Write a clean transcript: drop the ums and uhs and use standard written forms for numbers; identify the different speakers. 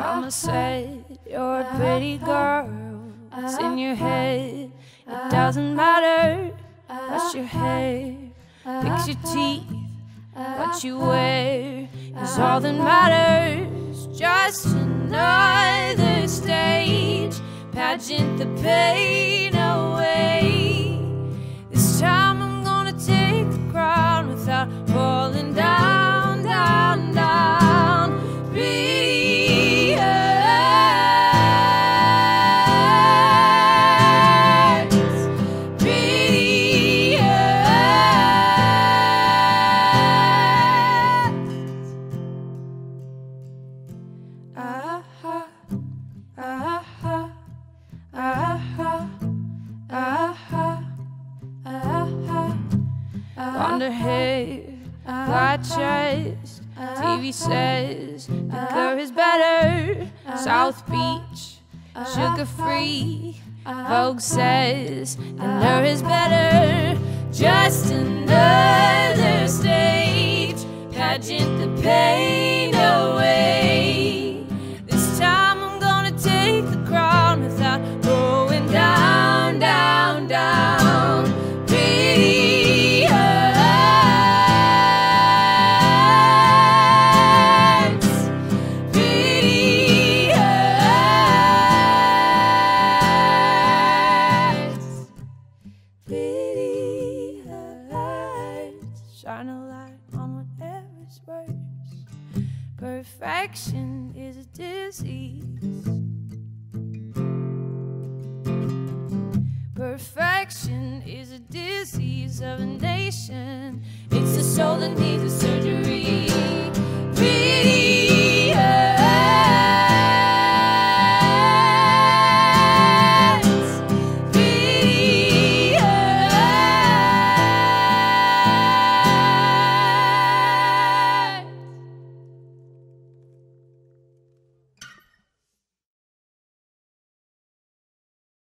Speaker 1: Mama said you're a pretty girl. It's in your head. It doesn't matter. Brush your hair, fix your teeth. What you wear is all that matters. Just another stage, pageant the pain away. This time I'm gonna take the crown without falling down, down, down. Be yours, be blonde hair, black chest. TV says liquor is better. South Beach, sugar free. Vogue says dinner is better. Just another stage, pageant the pain away. This time I'm gonna take the crown without going down, down, down. Shine a light on whatever's worse. Perfection is a disease. Perfection is a disease of a nation. It's the soul that needs a surgeon.